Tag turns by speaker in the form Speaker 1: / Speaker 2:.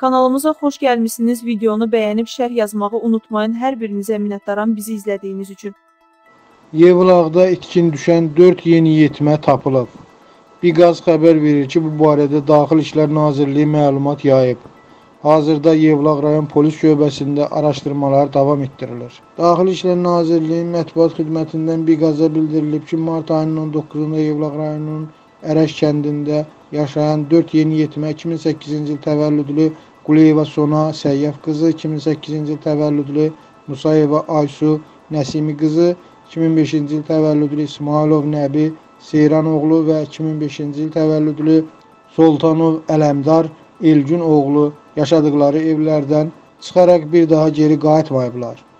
Speaker 1: Kanalımıza xoş gəlmişsiniz. Videonu bəyənib şərh yazmağı unutmayın. Hər birinizə minnətdaram bizi izlədiyiniz üçün.
Speaker 2: Yevlaqda itkin düşən 4 yeniyetmə tapılıb. Biqaz xəbər verir ki, bu barədə Daxili İşlər Nazirliyi məlumat yayıb. Hazırda Yevlaq rayon polis şöbəsində araşdırmalar davam etdirilir. Daxili İşlər Nazirliyinin mətbuat xidmətindən Biqaza bildirilib ki, mart ayının 19-da Yevlaq rayonunun Ərəş kəndində yaşayan 4 yeniyetmə 2008-ci il təvəllüdlü Quliyeva Sona Səyyaf qızı, 2008-ci il təvəllüdlü Musayeva Aysu Nəsimi qızı, 2005-ci il təvəllüdlü İsmailov Nəbi Seyran oğlu və 2005-ci il təvəllüdlü Soltanov Ələmdar Elgün oğlu yaşadıkları evlərdən çıxaraq bir daha geri qayıtmayıblar.